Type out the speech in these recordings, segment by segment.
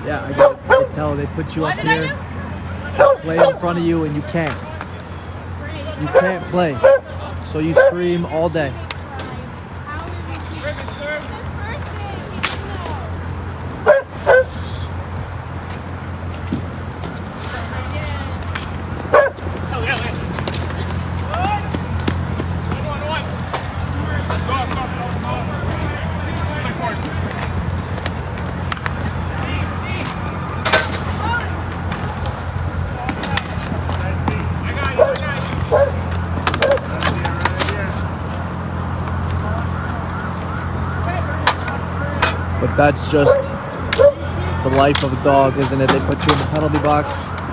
Yeah, I got it. It's hell. They put you up here, play in front of you, and you can't. You can't play. So you scream all day. But that's just the life of a dog, isn't it? They put you in the penalty box.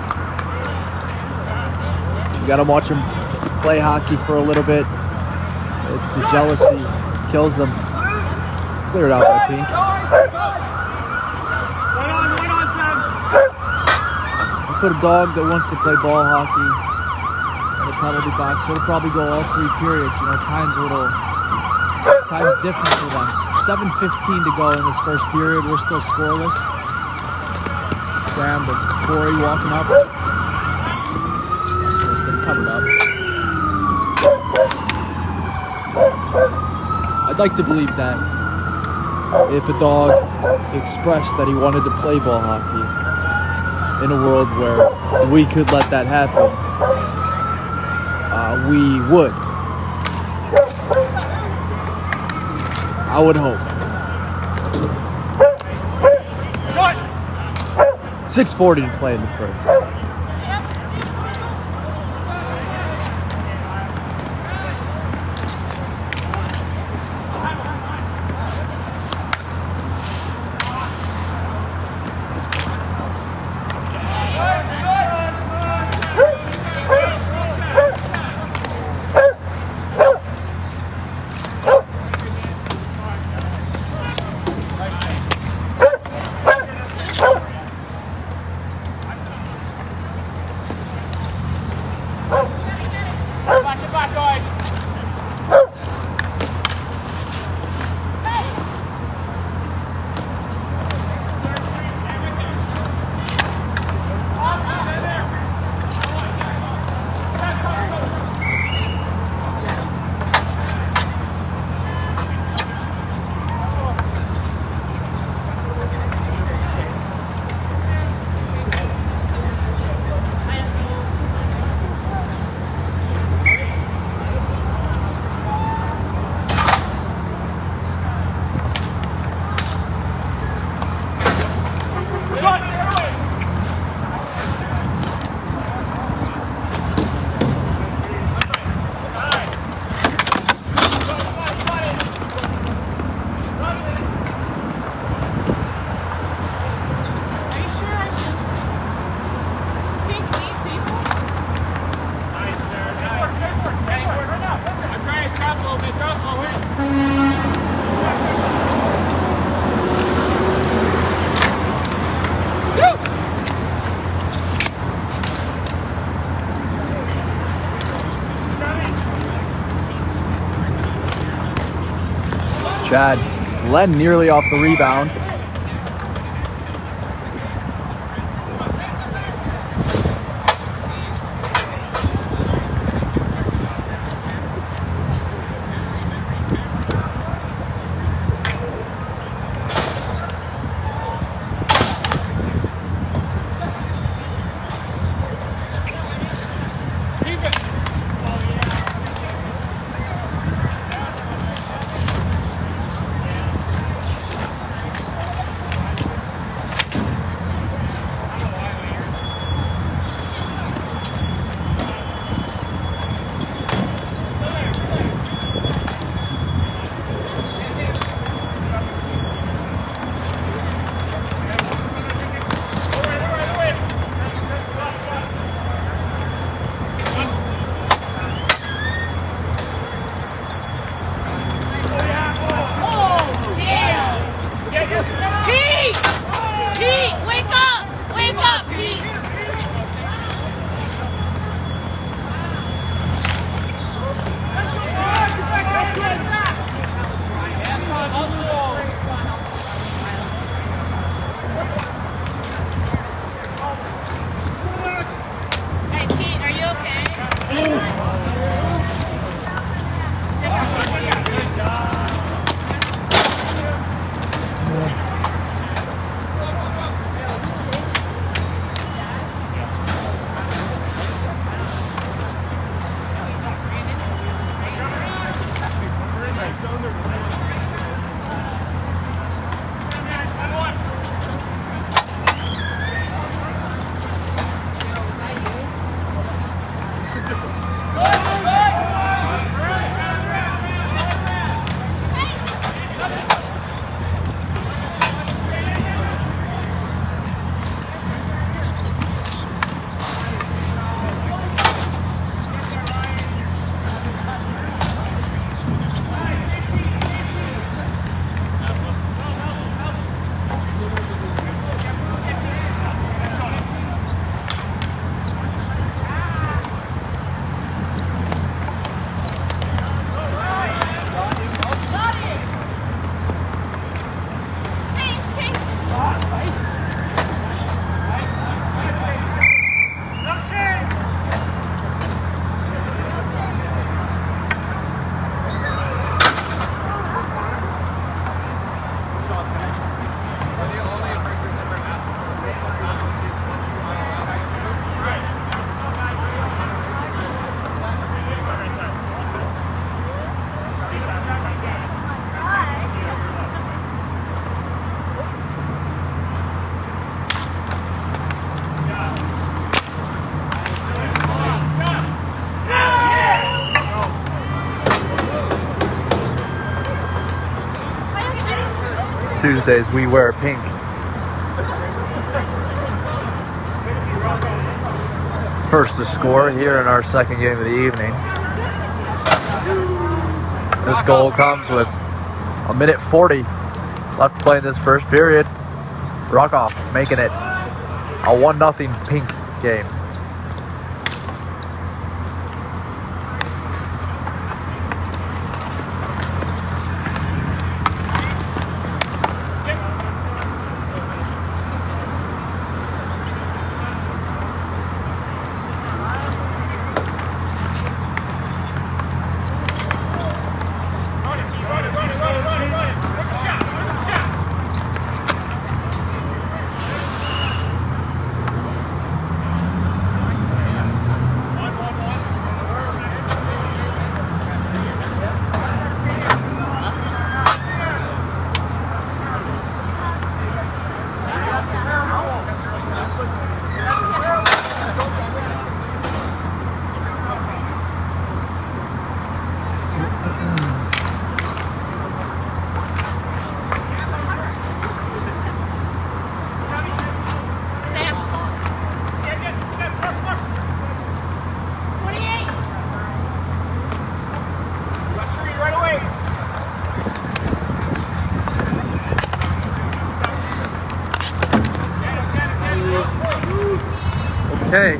You gotta watch them play hockey for a little bit. It's the jealousy kills them. Clear it out, I think. You put a dog that wants to play ball hockey in the penalty box, it'll probably go all 3 periods. You know, time's different for them. 7:15 to go in this first period. We're still scoreless. Sam, but Corey walking up. Supposed to covered up. I'd like to believe that if a dog expressed that he wanted to play ball hockey in a world where we could let that happen, we would. I would hope. 6:40 to play in the first. Chad, Len nearly off the rebound. Tuesdays we wear pink. First to score here in our second game of the evening. This goal comes with 1:40 left to play in this first period. Rockoff making it a 1-0 pink game. Okay.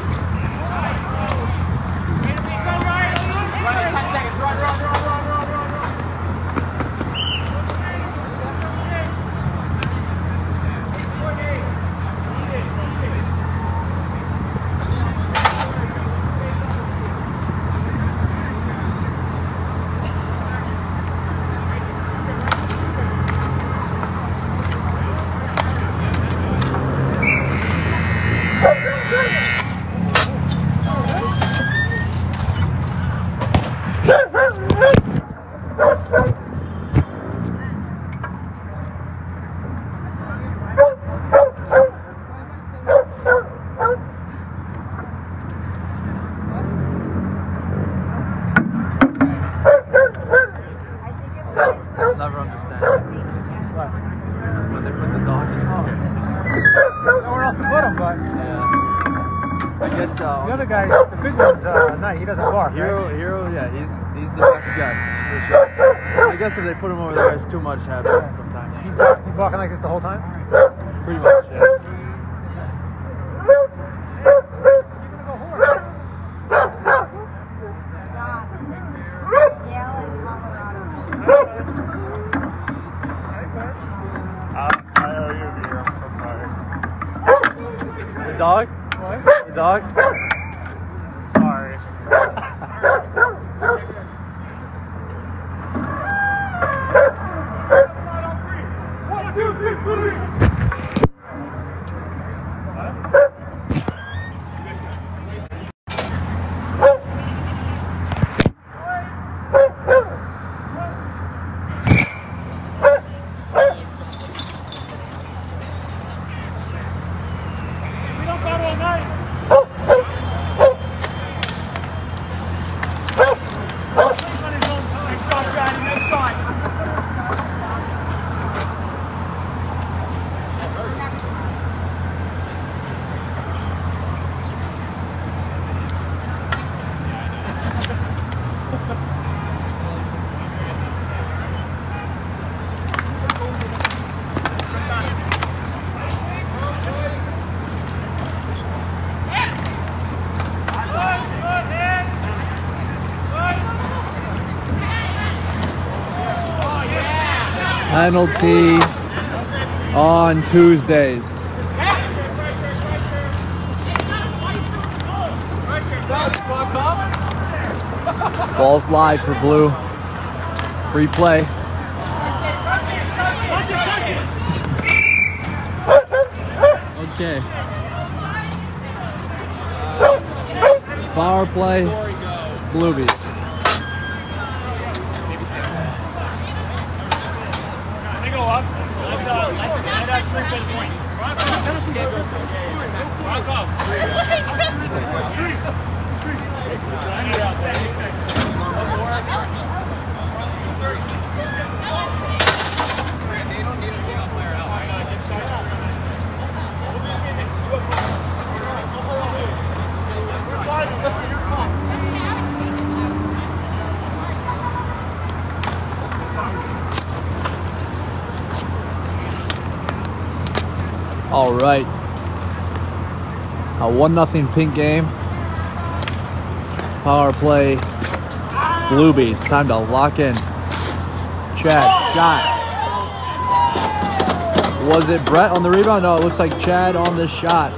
I'll never understand when they put the dogs in. Nowhere else to put them, but Yeah. I guess the other guy, the big one's night. He doesn't bark. Hero, Right? Hero, yeah, he's the best guy for sure. I guess if they put him over there, it's too much happening sometimes. He's barking like this the whole time. Pretty much, yeah. The dog? What? The dog? Sorry. One, two, three. Penalty on Tuesdays. Ball's live for Blue. Free play. Okay. Power play. Bluebies. All right. A 1-0 pink game. Power play. Bluebies. Time to lock in. Chad, shot. Was it Brett on the rebound? No, it looks like Chad on the shot.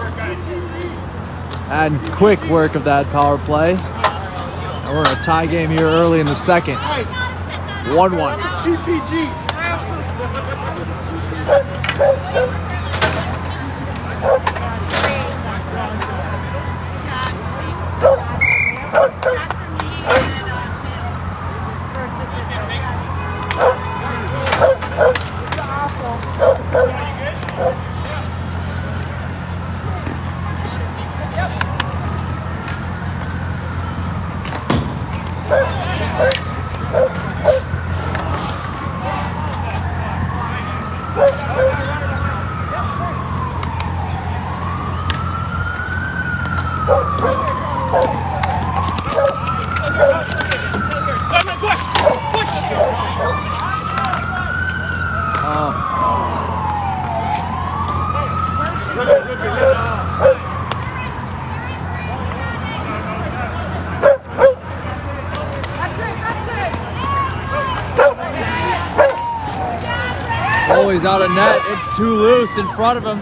And quick work of that power play. And we're in a tie game here early in the second. 1-1. TPG. Oh, he's out of net. It's too loose in front of him.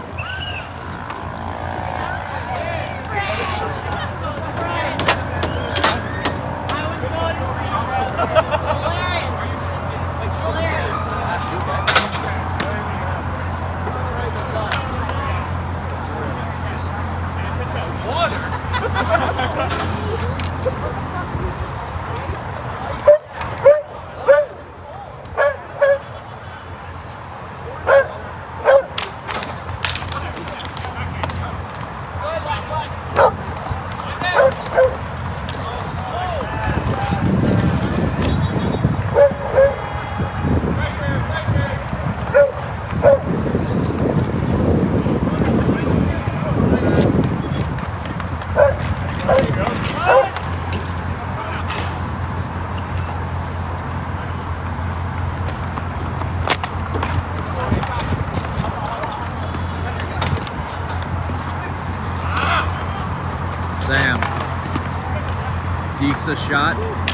Sam. Dekes a shot.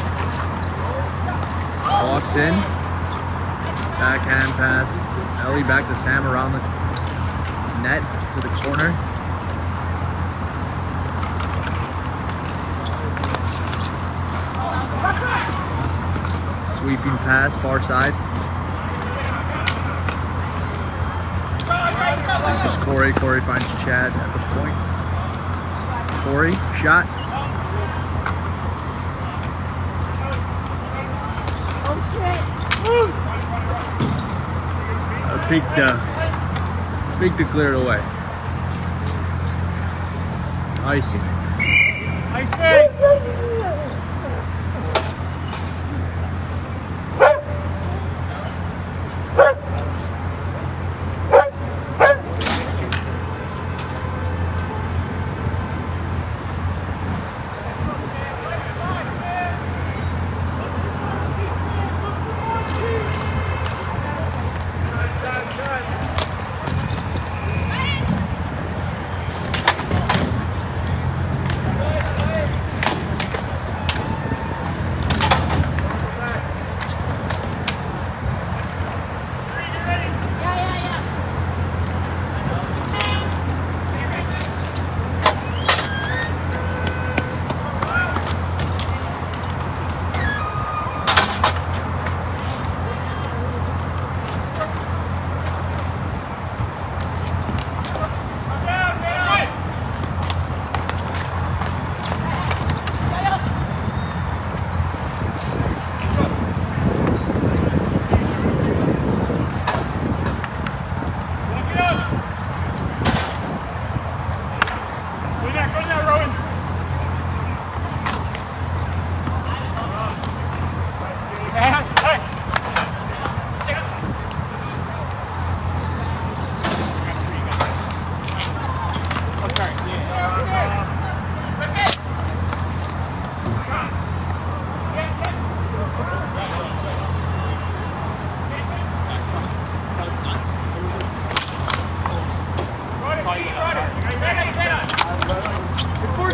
Walks in. Backhand pass. Ellie back to Sam around the net to the corner. Sweeping pass, far side. Just Corey. Corey finds Chad at the point. Corey, shot. Peaked to clear it away. Icy.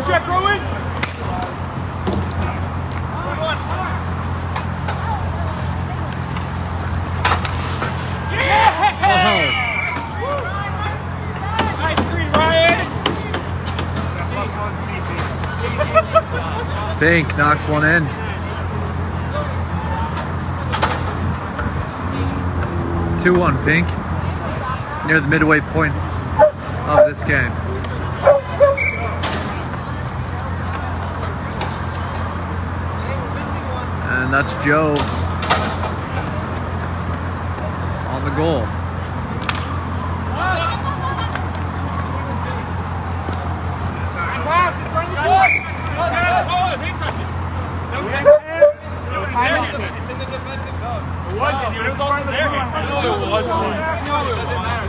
check, Rowan. Pink knocks one in. 2-1 Pink, near the midway point of this game. And that's Joe on the goal. It's in the defensive zone. It wasn't. It was also there. I know it wasn't. No, it doesn't matter.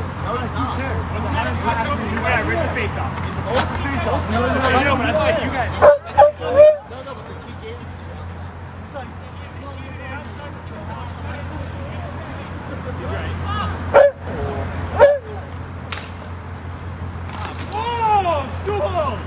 Yeah, where's the face off? I know, but I thought you guys. No, but the key game. Whoa! Duel!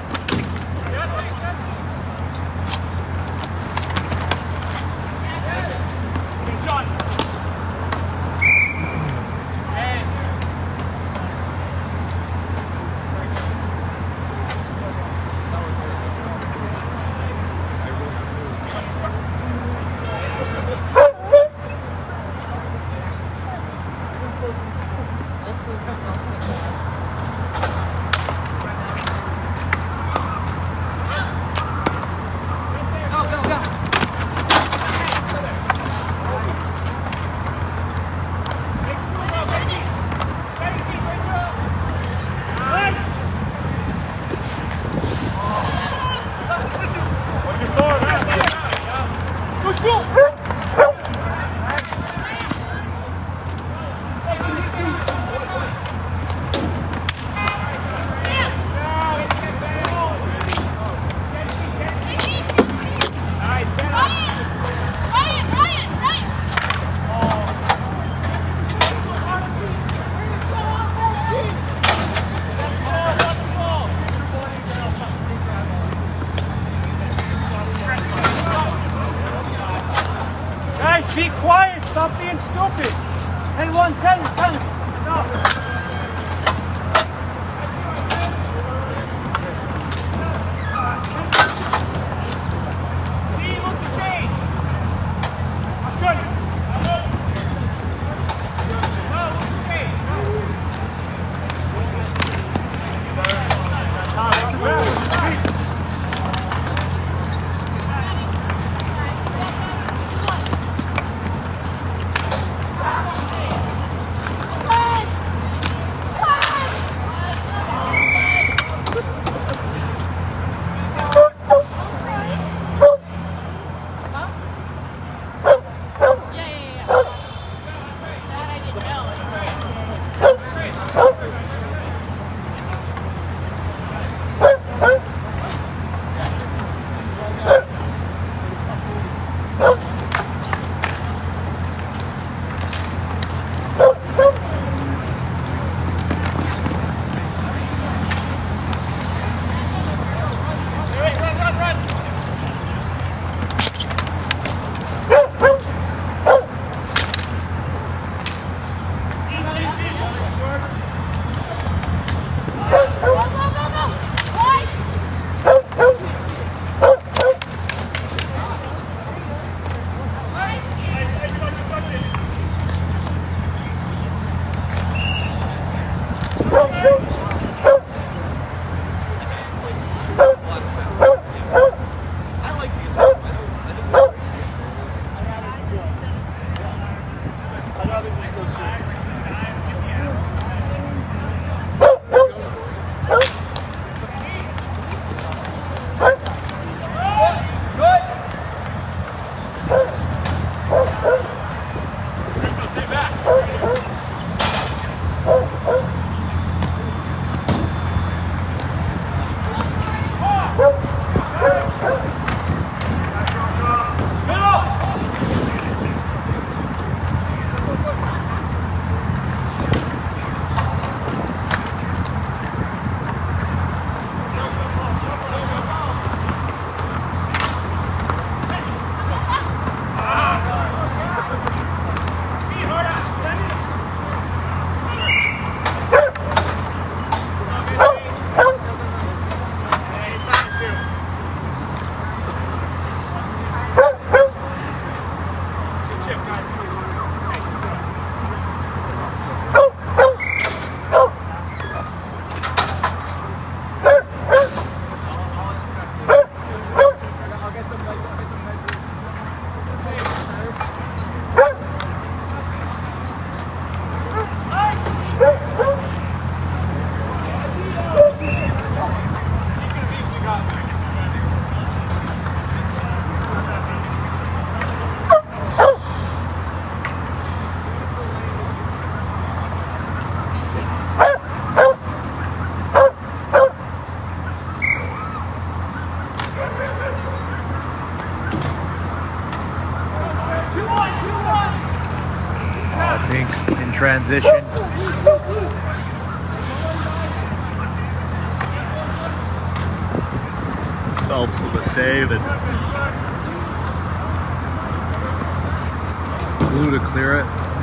Be quiet, stop being stupid. Hey, 110, tell him. No. transition. Phelps with a save and Blue to clear it.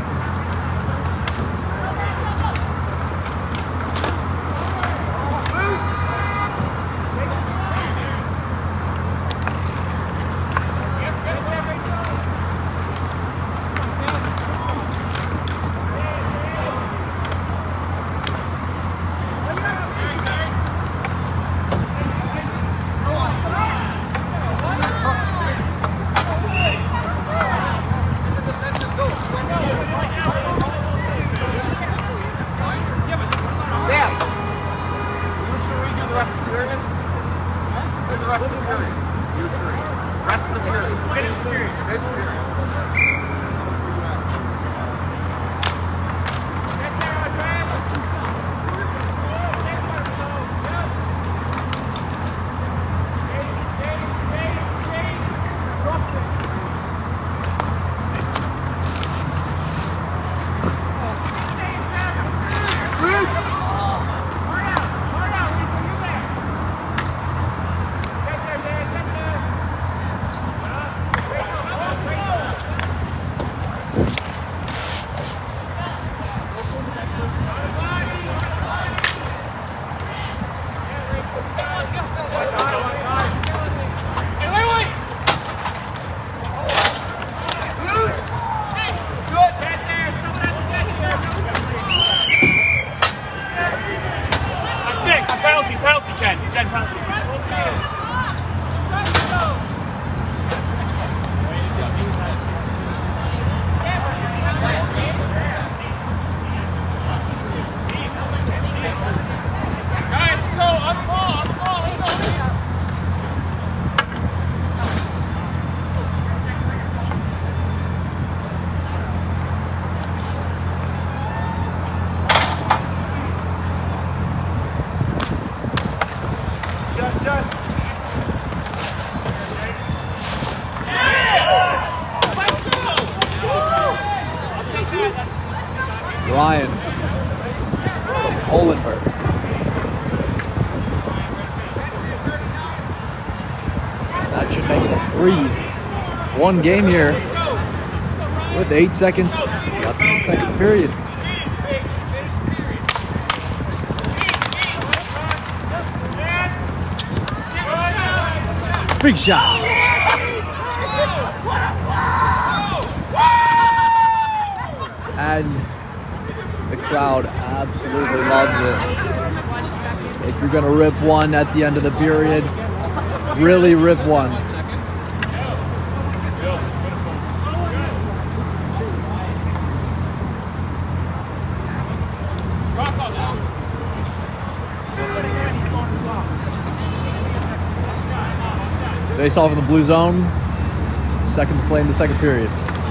Ryan from Polenberg. That should make it a 3-1 game here with 8 seconds left in the second period. Big shot. And the crowd absolutely loves it. If you're gonna rip one at the end of the period, really rip one. Face off in the blue zone. Second play in the second period.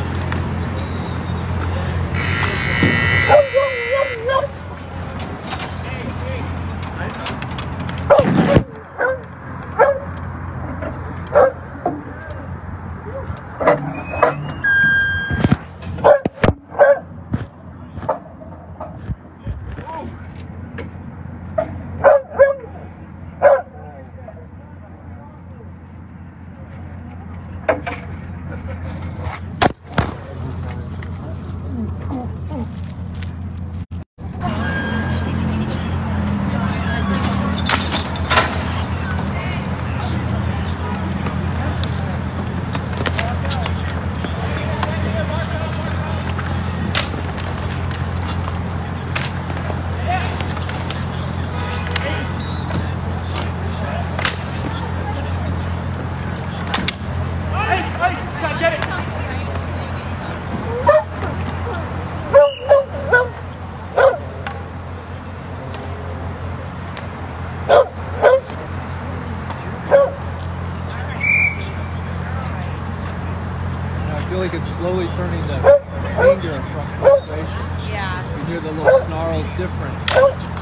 I feel like it's slowly turning to anger from frustration. Yeah. You hear the little snarls different. I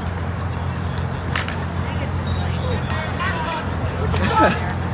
think it's just like what's going on there?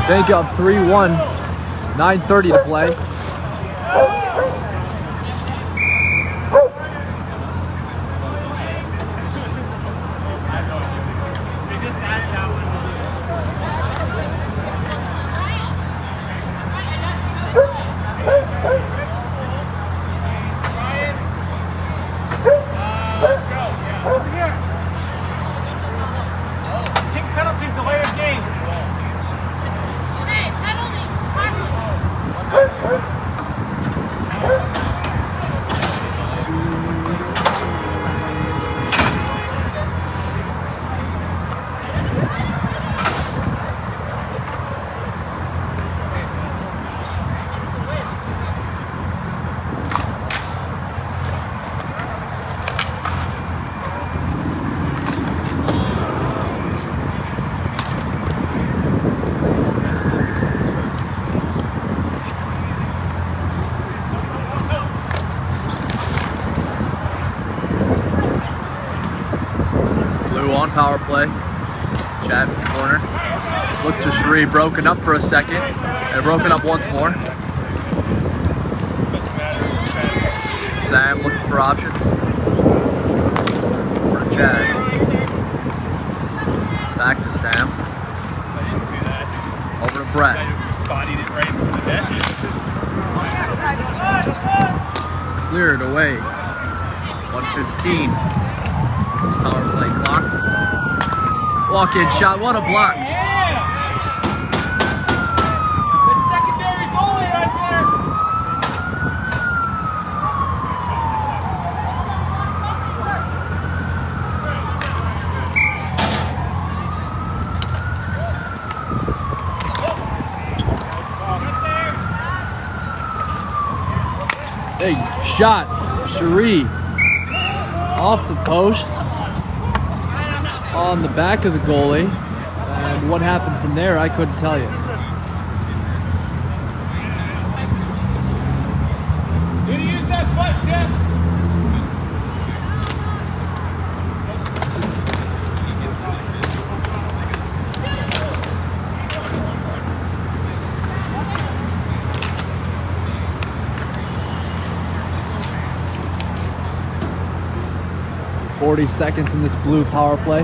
BLU-PNK up 3-1. 9:30 to play. On power play. Chad in the corner. Look to Sheree, broken up for a second, and broken up once more. Sam looking for options. For Chad. Back to Sam. Over to Brett. Cleared away. 1:15. Power play clock. Walk-in shot, what a block. Good secondary goalie right there. Big shot, Cherie. Off the post. On the back of the goalie, and what happened from there, I couldn't tell you. Did he use that butt, Jeff? 40 seconds in this blue power play.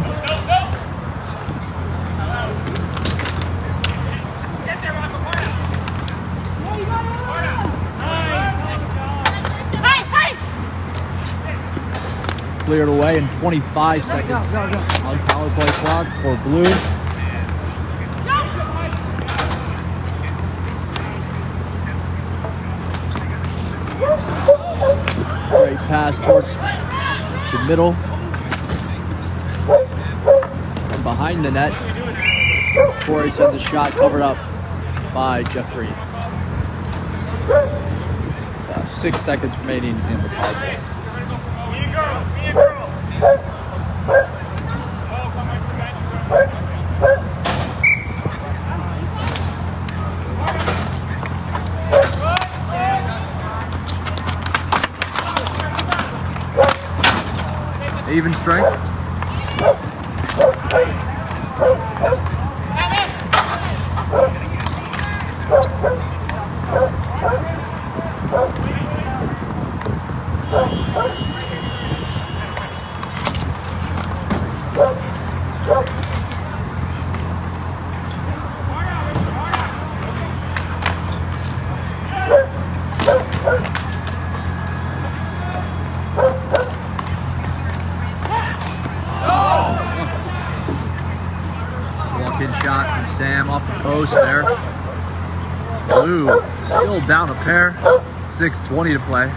Cleared away in 25 seconds on power play clock for Blue. Great pass towards the middle. And behind the net, Corey sends a shot covered up by Jeff Green. 6 seconds remaining in the power play. Even strength. Walk-in shot from Sam off the post there. Blue still down a pair. 6:20 to play.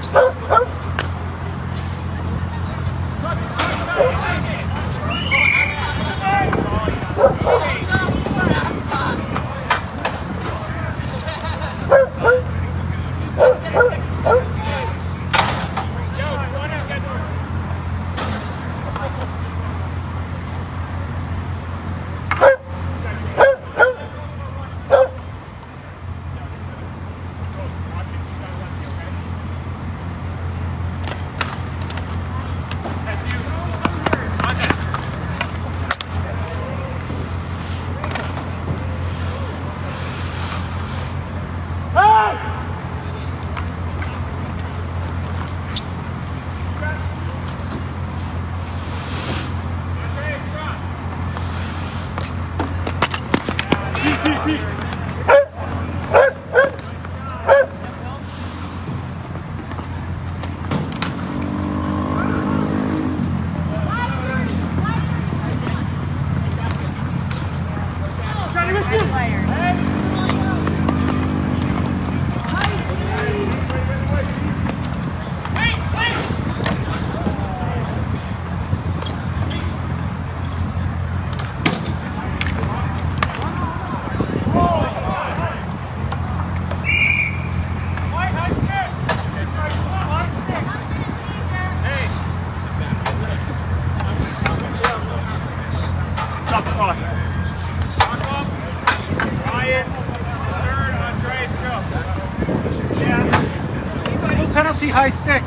Penalty high stick.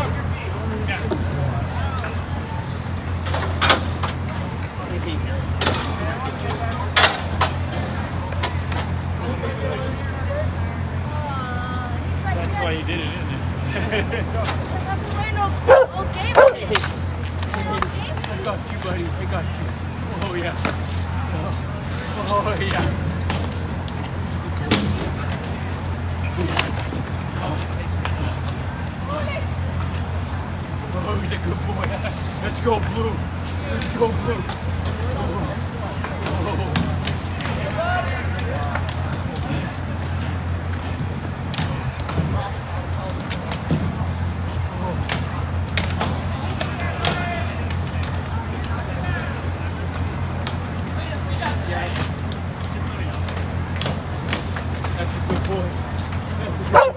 That's why you did it, isn't it? I got you, buddy. I got you. Oh yeah. Oh yeah. Oh, he's a good boy. Let's go blue. Let's go blue. Oh. That's a good boy. That's a good boy.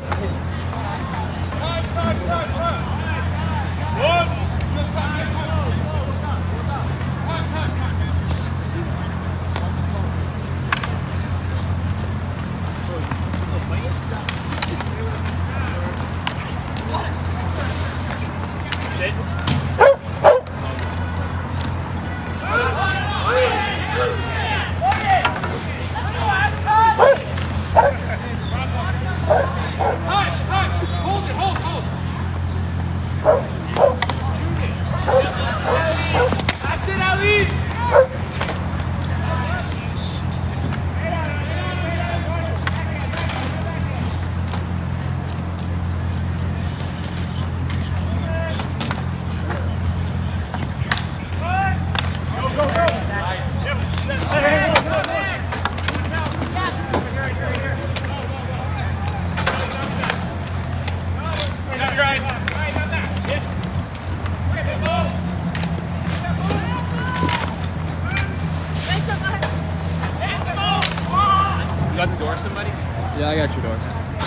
You got the door, somebody? Yeah, I got your doors.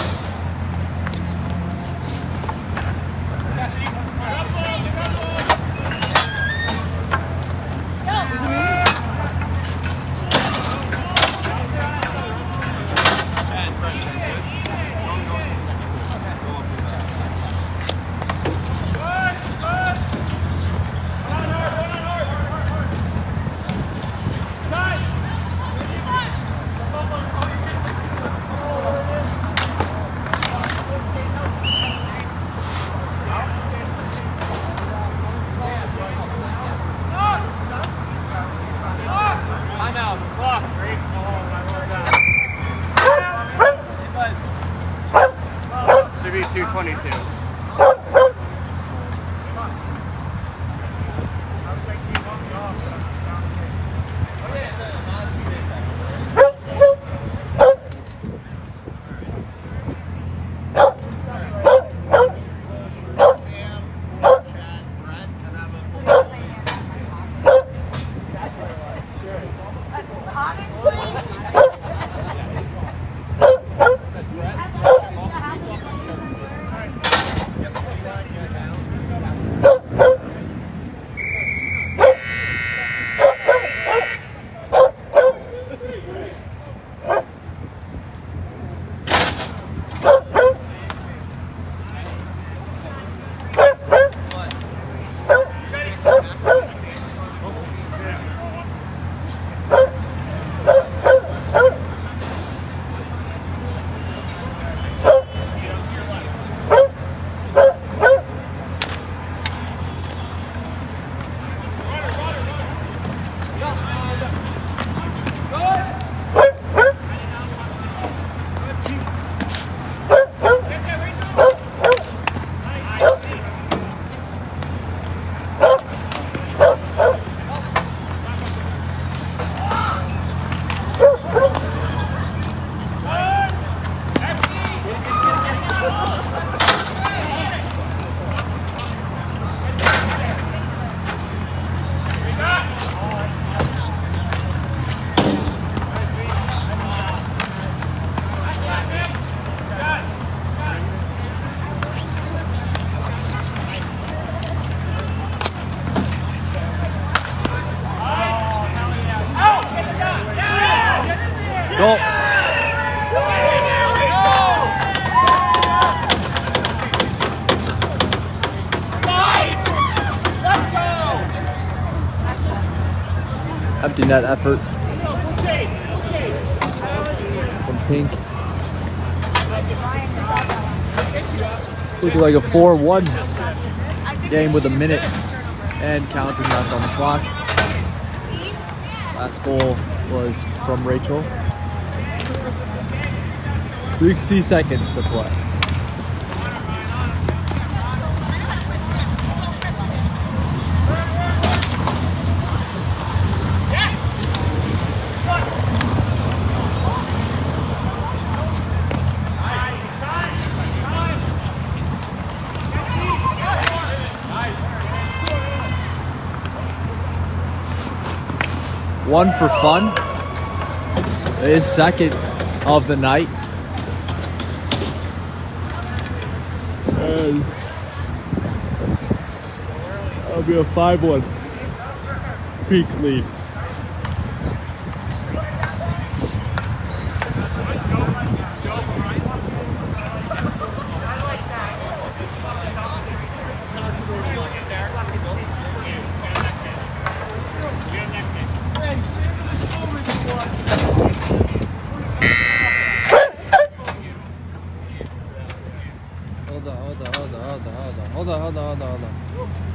Should be 222. Go. Empty net effort from Pink. Looking like a 4-1 game with a minute and counting left on the clock. Last goal was from Rachel. 60 seconds to play. One for fun. His second of the night. And that'll be a 5-1 peak lead. Hold on.